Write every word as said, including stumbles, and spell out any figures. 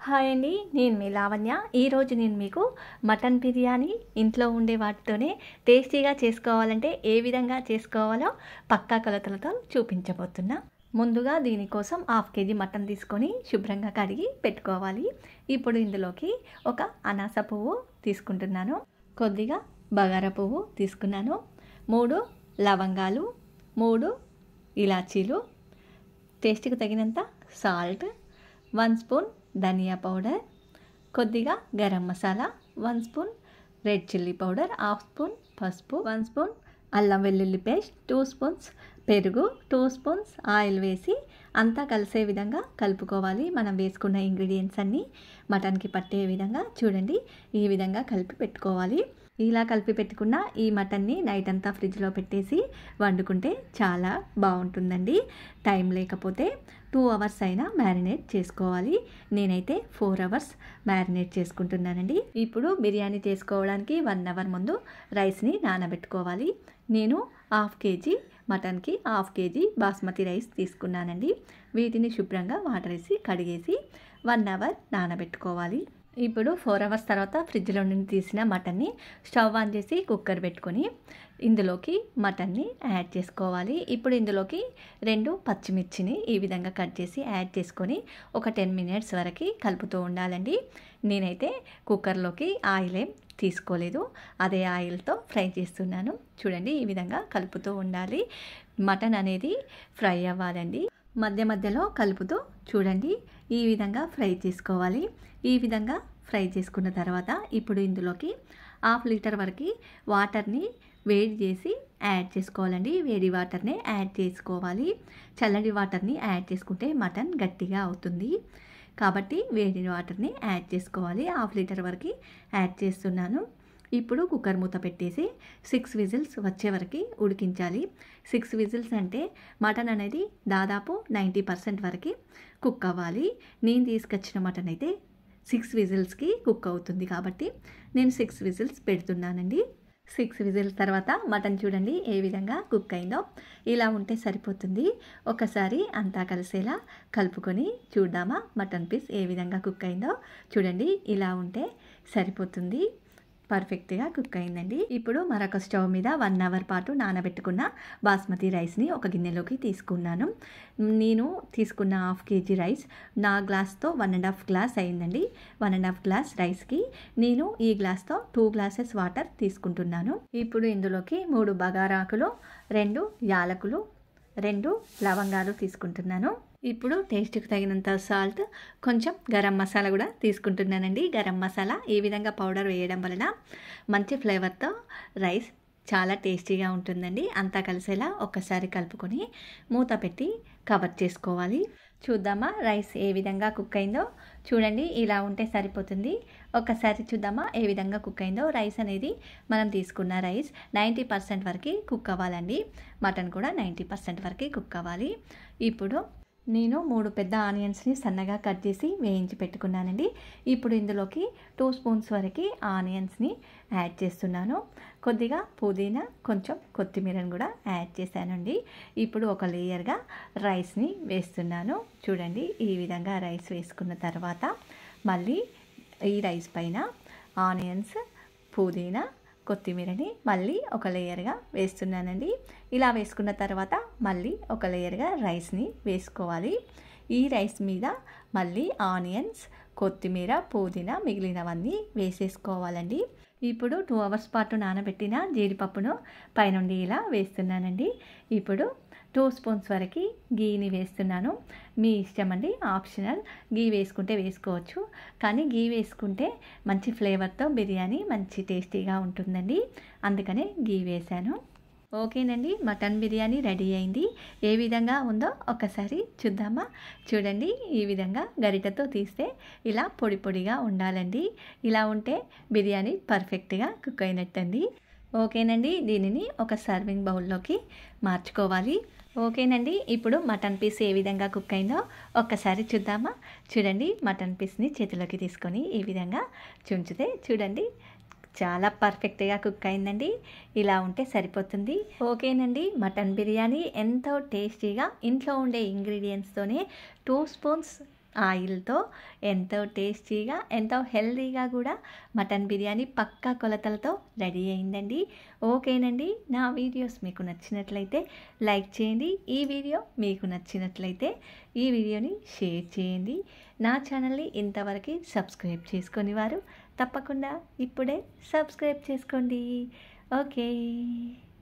Hi అండి, నేను మీ లావణ్య. ఈరోజు నేను మీకు మటన్ బిర్యానీ ఇంట్లో ఉండే వాటితోనే టేస్టీగా చేసుకోవాలంటే ఏ విధంగా చేసుకోవాలో పక్కా కొలతలతో చూపించబోతున్నా. ముందుగా దీనికోసం హాఫ్ కేజీ మటన్ తీసుకొని శుభ్రంగా కడిగి పెట్టుకోవాలి. ఇప్పుడు ఇందులోకి ఒక అనాస పువ్వు తీసుకుంటున్నాను, కొద్దిగా బగారా పువ్వు తీసుకున్నాను, మూడు లవంగాలు, మూడు ఇలాచీలు, టేస్ట్కి తగినంత సాల్ట్, వన్ స్పూన్ ధనియా పౌడర్, కొద్దిగా garam masala, one spoon red chilli powder, half spoon పసుపు, వన్ స్పూన్ అల్లం వెల్లుల్లి పేస్ట్, టూ స్పూన్స్ పెరుగు, టూ స్పూన్స్ ఆయిల్ వేసి అంతా కలిసే విధంగా కలుపుకోవాలి. మనం వేసుకున్న ఇంగ్రీడియంట్స్ అన్నీ మటన్కి పట్టే విధంగా చూడండి, ఈ విధంగా కలిపి పెట్టుకోవాలి. ఇలా కలిపి పెట్టుకున్న ఈ మటన్ని నైట్ అంతా ఫ్రిడ్జ్లో పెట్టేసి వండుకుంటే చాలా బాగుంటుందండి. టైం లేకపోతే టూ అవర్స్ అయినా మ్యారినేట్ చేసుకోవాలి. నేనైతే ఫోర్ అవర్స్ మ్యారినేట్ చేసుకుంటున్నానండి. ఇప్పుడు బిర్యానీ చేసుకోవడానికి వన్ అవర్ ముందు రైస్ని నానబెట్టుకోవాలి. నేను హాఫ్ కేజీ మటన్కి హాఫ్ కేజీ బాస్మతి రైస్ తీసుకున్నానండి. వీటిని శుభ్రంగా వాటర్ వేసి కడిగేసి వన్ అవర్ నానబెట్టుకోవాలి. ఇప్పుడు ఫోర్ అవర్స్ తర్వాత ఫ్రిడ్జ్లో నుండి తీసిన మటన్ని స్టవ్ ఆన్ చేసి కుక్కర్ పెట్టుకొని ఇందులోకి మటన్ని యాడ్ చేసుకోవాలి. ఇప్పుడు ఇందులోకి రెండు పచ్చిమిర్చిని ఈ విధంగా కట్ చేసి యాడ్ చేసుకొని ఒక టెన్ మినిట్స్ వరకు కలుపుతూ ఉండాలండి. నేనైతే కుక్కర్లోకి ఆయిల్ ఏం తీసుకోలేదు, అదే ఆయిల్తో ఫ్రై చేస్తున్నాను. చూడండి, ఈ విధంగా కలుపుతూ ఉండాలి. మటన్ అనేది ఫ్రై అవ్వాలండి. మధ్య మధ్యలో కలుపుతూ చూడండి, ఈ విధంగా ఫ్రై చేసుకోవాలి. ఈ విధంగా ఫ్రై చేసుకున్న తర్వాత ఇప్పుడు ఇందులోకి హాఫ్ లీటర్ వరకు వాటర్ని వేడి చేసి యాడ్ చేసుకోవాలండి. వేడి వాటర్ని యాడ్ చేసుకోవాలి. చల్లటి వాటర్ని యాడ్ చేసుకుంటే మటన్ గట్టిగా అవుతుంది కాబట్టి వేడి వాటర్ని యాడ్ చేసుకోవాలి. హాఫ్ లీటర్ వరకు యాడ్ చేస్తున్నాను. ఇప్పుడు కుక్కర్ మూత పెట్టేసి సిక్స్ విజిల్స్ వచ్చే వరకు ఉడికించాలి. సిక్స్ విజిల్స్ అంటే మటన్ అనేది దాదాపు నైంటీ పర్సెంట్ వరకు కుక్ అవ్వాలి. నేను తీసుకొచ్చిన మటన్ అయితే సిక్స్ విజిల్స్కి కుక్ అవుతుంది కాబట్టి నేను సిక్స్ విజిల్స్ పెడుతున్నానండి. సిక్స్ విజిల్స్ తర్వాత మటన్ చూడండి ఏ విధంగా కుక్ అయిందో. ఇలా ఉంటే సరిపోతుంది. ఒకసారి అంతా కలిసేలా కలుపుకొని చూద్దామా మటన్ పీస్ ఏ విధంగా కుక్ అయిందో. చూడండి, ఇలా ఉంటే సరిపోతుంది. పర్ఫెక్ట్గా కుక్ అయిందండి. ఇప్పుడు మరొక స్టవ్ మీద వన్ అవర్ పాటు నానబెట్టుకున్న బాస్మతి రైస్ని ఒక గిన్నెలోకి తీసుకున్నాను. నేను తీసుకున్న హాఫ్ కేజీ రైస్ నా గ్లాస్తో వన్ అండ్ హాఫ్ గ్లాస్ అయిందండి. వన్ అండ్ హాఫ్ గ్లాస్ రైస్కి నేను ఈ గ్లాస్తో టూ గ్లాసెస్ వాటర్ తీసుకుంటున్నాను. ఇప్పుడు ఇందులోకి మూడు బగారాకులు, రెండు యాలకులు, రెండు లవంగాలు తీసుకుంటున్నాను. ఇప్పుడు టేస్ట్కి తగినంత సాల్ట్, కొంచెం గరం మసాలా కూడా తీసుకుంటున్నానండి. గరం మసాలా ఈ విధంగా పౌడర్ వేయడం వలన మంచి ఫ్లేవర్తో రైస్ చాలా టేస్టీగా ఉంటుందండి. అంతా కలిసేలా ఒక్కసారి కలుపుకొని మూత పెట్టి కవర్ చేసుకోవాలి. చూద్దామా రైస్ ఏ విధంగా కుక్ అయిందో. చూడండి, ఇలా ఉంటే సరిపోతుంది. ఒక్కసారి చూద్దామా ఏ విధంగా కుక్ అయిందో. రైస్ అనేది మనం తీసుకున్న రైస్ నైంటీ పర్సెంట్ వరకు కుక్ అవ్వాలండి. మటన్ కూడా నైంటీ పర్సెంట్ వరకు కుక్ అవ్వాలి. ఇప్పుడు నేను మూడు పెద్ద ఆనియన్స్ని సన్నగా కట్ చేసి వేయించి పెట్టుకున్నానండి. ఇప్పుడు ఇందులోకి టూ స్పూన్స్ వరకు ఆనియన్స్ని యాడ్ చేస్తున్నాను. కొద్దిగా పుదీనా, కొంచెం కొత్తిమీరని కూడా యాడ్ చేశానండి. ఇప్పుడు ఒక లేయర్గా రైస్ని వేస్తున్నాను. చూడండి, ఈ విధంగా రైస్ వేసుకున్న తర్వాత మళ్ళీ ఈ రైస్ పైన ఆనియన్స్, పుదీనా, కొత్తిమీరని మళ్ళీ ఒక లేయర్గా వేస్తున్నానండి. ఇలా వేసుకున్న తర్వాత మళ్ళీ ఒక లేయర్గా రైస్ని వేసుకోవాలి. ఈ రైస్ మీద మళ్ళీ ఆనియన్స్, కొత్తిమీర, పుదీనా మిగిలినవన్నీ వేసేసుకోవాలండి. ఇప్పుడు టూ అవర్స్ పాటు నానబెట్టిన జీడిపప్పును పైనుండి ఇలా వేస్తున్నానండి. ఇప్పుడు టూ స్పూన్స్ వరకు గీని వేస్తున్నాను. మీ ఇష్టం అండి, ఆప్షనల్. గీ వేసుకుంటే వేసుకోవచ్చు, కానీ గీ వేసుకుంటే మంచి ఫ్లేవర్తో బిర్యానీ మంచి టేస్టీగా ఉంటుందండి. అందుకనే గీ వేశాను. ఓకేనండి, మటన్ బిర్యానీ రెడీ అయింది. ఏ విధంగా ఉందో ఒకసారి చూద్దామా. చూడండి, ఈ విధంగా గరిటెతో తీస్తే ఇలా పొడి పొడిగా ఉండాలండి. ఇలా ఉంటే బిర్యానీ పర్ఫెక్ట్గా కుక్ అయినట్టండి. ఓకేనండి, దీనిని ఒక సర్వింగ్ బౌల్లోకి మార్చుకోవాలి. ఓకేనండి, ఇప్పుడు మటన్ పీస్ ఏ విధంగా కుక్ అయిందో ఒక్కసారి చూద్దామా. చూడండి, మటన్ పీస్ని చేతిలోకి తీసుకొని ఈ విధంగా చుంచితే చూడండి చాలా పర్ఫెక్ట్గా కుక్ అయిందండి. ఇలా ఉంటే సరిపోతుంది. ఓకేనండి, మటన్ బిర్యానీ ఎంతో టేస్టీగా ఇంట్లో ఉండే ఇంగ్రీడియంట్స్తోనే టూ స్పూన్స్ ఆయిల్తో ఎంతో టేస్టీగా ఎంతో హెల్తీగా కూడా మటన్ బిర్యానీ పక్కా కొలతలతో రెడీ అయిందండి. ఓకేనండి, నా వీడియోస్ మీకు నచ్చినట్లయితే లైక్ చేయండి. ఈ వీడియో మీకు నచ్చినట్లయితే ఈ వీడియోని షేర్ చేయండి. నా ఛానల్ని ఇంతవరకు సబ్స్క్రైబ్ చేసుకొని వారు తప్పకుండా ఇప్పుడే సబ్స్క్రైబ్ చేసుకోండి. ఓకే.